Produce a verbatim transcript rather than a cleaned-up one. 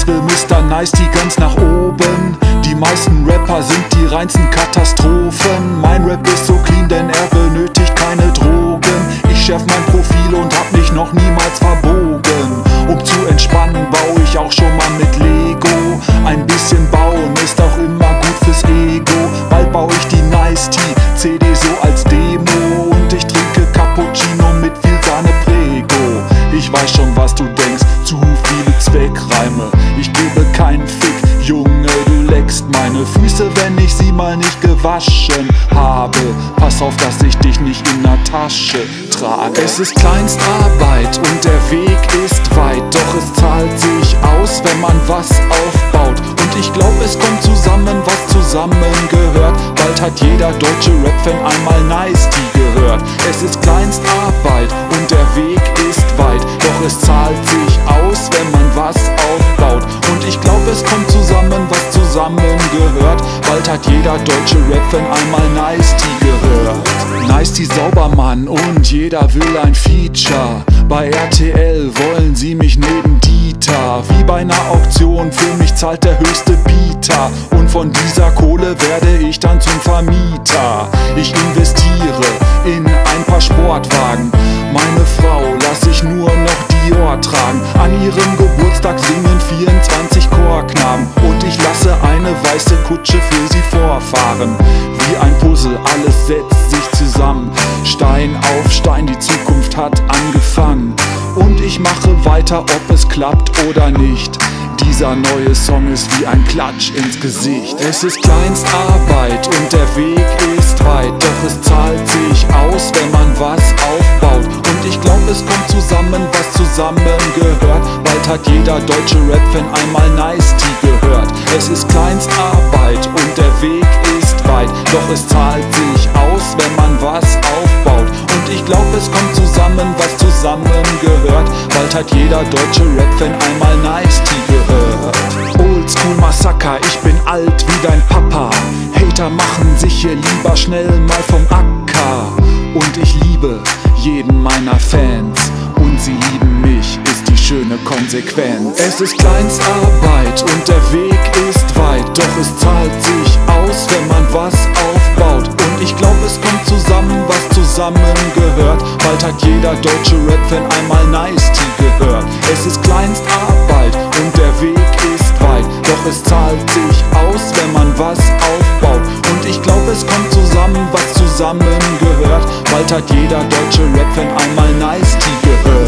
Jetzt will Mister Nice-T ganz nach oben. Die meisten Rapper sind die reinsten Katastrophen. Mein Rap ist so clean, denn er benötigt keine Drogen. Ich schärf mein Profil und hab mich noch niemals verbogen. Um zu entspannen baue ich auch schon mal mit Lego. Ein bisschen bauen ist auch immer gut fürs Ego. Bald baue ich die Nice-T-C D so als Demo. Und ich trinke Cappuccino mit viel Sahne Prego. Ich weiß schon, was du denkst, zu viele Zweckreime. Ich gebe keinen Fick, Junge, du leckst meine Füße, wenn ich sie mal nicht gewaschen habe. Pass auf, dass ich dich nicht in der Tasche trage. Es ist Kleinstarbeit und der Weg ist weit, doch es zahlt sich aus, wenn man was aufbaut. Und ich glaub, es kommt zusammen, was zusammengehört. Bald hat jeder deutsche Rap-Fan einmal Nice-T gehört. Es ist Kleinstarbeit und der Weg ist weit, doch es zahlt sich aus, wenn man was aufbaut. Und ich glaub, es kommt zusammen, was zusammengehört. Bald hat jeder deutsche Rap-Fan einmal Nice-T gehört. Nice-T Saubermann und jeder will ein Feature. Bei R T L wollen sie mich neben Dieter. Wie bei einer Auktion, für mich zahlt der höchste Bieter. Und von dieser Kohle werde ich dann zum Vermieter. Ich investiere in ein paar Sportwagen. Meine Frau lass ich nur noch Dior tragen. An ihrem Geburtstag singen vierundzwanzig Chorknaben. Und ich lasse eine weiße Kutsche für sie vorfahren. Wie ein Puzzle, alles setzt sich zusammen. Stein auf Stein, die Zukunft hat angefangen. Und ich mache weiter, ob es klappt oder nicht. Dieser neue Song ist wie ein Klatsch ins Gesicht. Es ist Kleinstarbeit und der Weg ist weit, doch es zahlt sich aus, wenn man was aufbaut. Und ich glaub, es kommt zusammen, was zusammengehört. Bald hat jeder deutsche Rap-Fan einmal Nice-T gehört. Es ist Kleinstarbeit und der Weg ist weit, doch es zahlt sich aus, wenn man was aufbaut. Und ich glaub, es kommt zusammen, was zusammengehört. Bald hat jeder deutsche Rap-Fan einmal Nice-T gehört. Oldschool Massaker, ich bin alt wie dein Papa. Hater machen sich hier lieber schnell mal vom Acker. Und ich liebe jeden meiner Fans. Und sie lieben mich, ist die schöne Konsequenz. Es ist Kleinstarbeit und der Weg ist weit, doch es zahlt sich aus, wenn man was aufbaut. Und ich glaub, es kommt zusammen, was zusammengehört. Bald hat jeder deutsche Rap-Fan einmal Nice-T gehört. Es ist Kleinstarbeit und der Weg ist weit, doch es zahlt sich aus, wenn man was aufbaut. Und ich glaub, es kommt zusammen, was zusammengehört. Bald hat jeder deutsche Rap-Fan einmal Nice-T gehört.